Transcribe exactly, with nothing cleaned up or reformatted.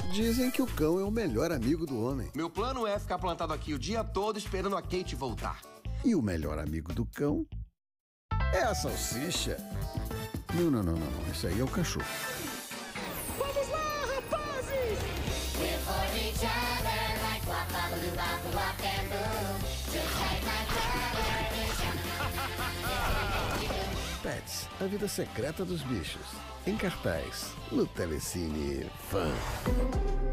Dizem que o cão é o melhor amigo do homem. Meu plano é ficar plantado aqui o dia todo esperando a Kate voltar. E o melhor amigo do cão é a salsicha. Não, não, não, não, não. Esse aí é o cachorro. Vamos lá, rapazes! We're for each other like wap bop doo bop wap and boo. Just like my brother is. Pets, a vida secreta dos bichos. Em cartaz, no Telecine Fã.